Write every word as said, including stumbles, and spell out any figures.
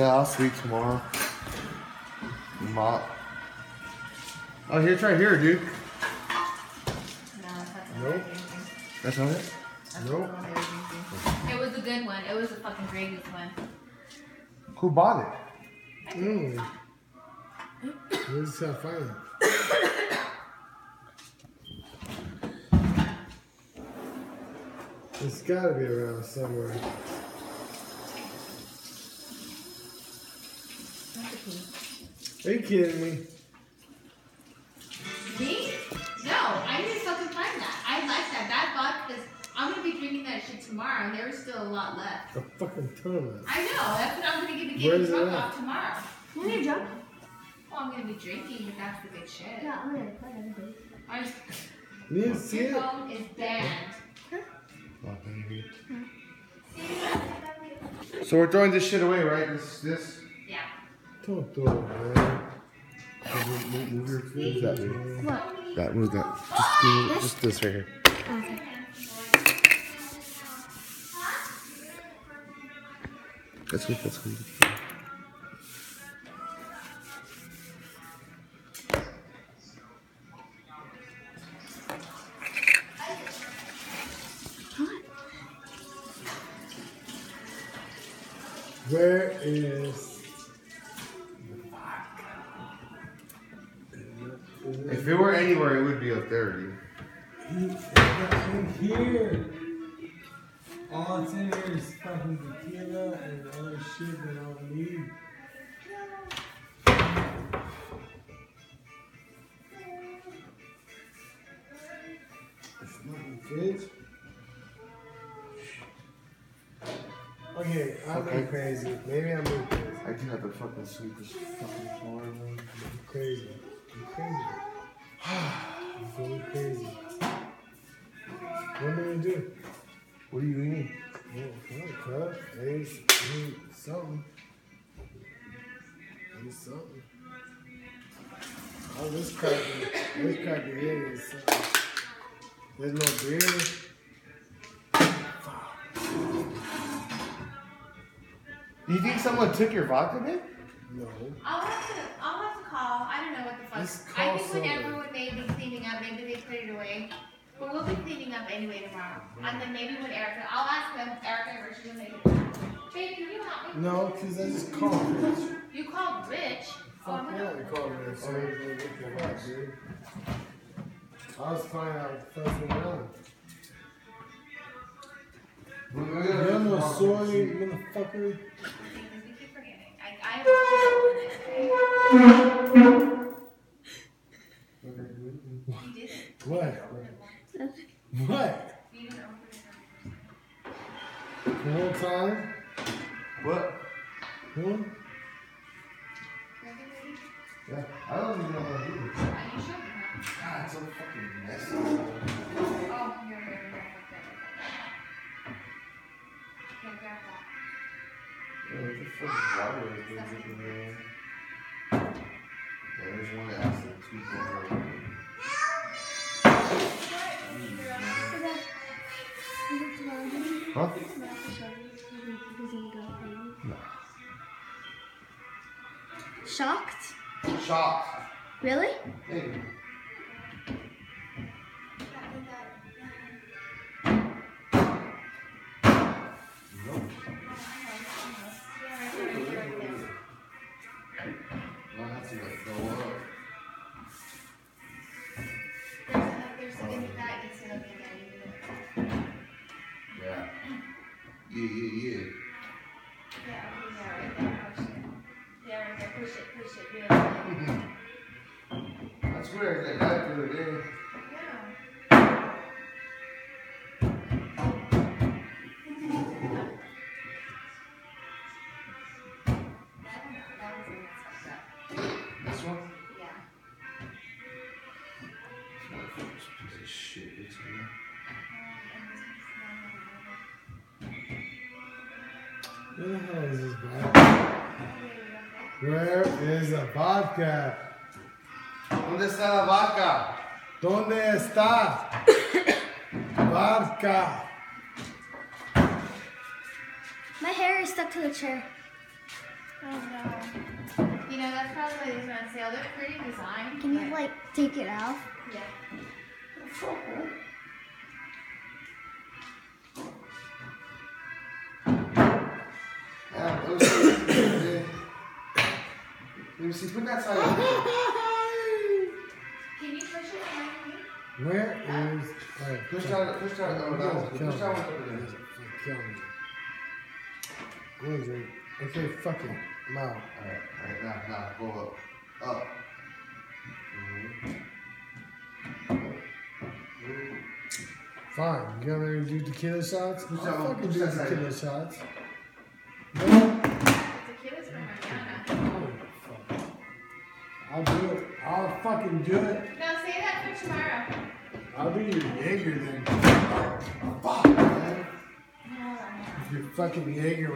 Yeah, I'll sleep tomorrow. Mop. Oh, here, try here, dude. No, that's not Nope. That's not it? That's Nope. It was a good one. It was the fucking greatest one. Who bought it? Mm. We just gotta find it. It's gotta be around somewhere. Are you kidding me? Me? No, I need to fucking find that. I like that. That vodka is. I'm gonna be drinking that shit tomorrow, and there's still a lot left. A fucking ton of it. I know. That's what I'm gonna get to Where's get it drunk at? off tomorrow. When you're drunk? Well, I'm gonna be drinking, but that's the good shit. Yeah, I'm gonna play everything. I just, You didn't see your it? phone is banned. So we're throwing this shit away, right? This, this. Yeah. Don't throw it, man. Move, move, move your feet. That, dude. What? That, move that. Just, do, just this right here. Okay. That's good, that's good. Where is... If it were anywhere, it would be up there, dude. In here. All it's in here is fucking tequila and other shit that I don't need. It's not in the fridge. Okay, I'm Okay. going crazy. Maybe I'm going crazy. I do have to fucking sweep this fucking floor, man. I'm crazy. I'm crazy. I'm going crazy. What am I gonna do? What do you mean? Oh, come on, cut. Eggs, meat, something. Eat something. Oh, this cracker, this cracker here is something. There's no beer. Do you think someone took your vodka, man? No. I'll have to. I'll have to call. I don't know what the fuck. Just I call think somebody. whenever when they be cleaning up, maybe they put it away. But we'll be cleaning up anyway tomorrow. And then maybe when Erica, I'll ask them. Erica or she will make it. Baby, can you help me? No, because I just called Rich. You called Rich. Oh, Fuck I'm yeah, gonna. I called Rich. So he's gonna get the fuck, dude. I was finding out fucking around. You're no soy, motherfucker. We keep forgetting. I, I have You did it. What? What? You didn't open it. The whole time? What? Hmm? Yeah, I don't even know how to do this. Are you sure? God, it's so fucking messy. Oh, here, here, here. Okay, grab that. Yeah, what the fuck is water right there dripping there? Yeah, there's one that has to tweak over. Huh? No. Shocked? Shocked. Really? Hey. I'll have to like go up. There's a, there's a big bag that's in there. Yeah. Yeah, yeah, yeah. Yeah, yeah, right there. Push it. Yeah, right there. Push it, push it. Really. I swear, like that the other day. Yeah. This one? Yeah. This motherfucker's a piece of shit. It's me. Where the hell is this vodka? Where is the vodka? ¿Dónde está la vaca? ¿Dónde está? Vodka. My hair is stuck to the chair. Oh. on sale. They're pretty design. Can you but- like take it out? Yeah. Yeah, let me see. Let me see. Put that side up. Can you push it down for me? Where is. Alright, Push down, push down. Oh, that one's good. Push that one over there. Kill me. What is it? Okay, fuck it. I'm out. Alright, alright, now, now, go up. Up. Fine. You want me to do tequila shots? Push I'll that one, fucking push do that side. tequila shots. No? Tequila's from Mariana. Oh, fuck. I'll do it. I'll fucking do it. No, say that for tomorrow. I'll be your Jaeger then. Fuck, man. No, no, no. Your fucking Jaeger.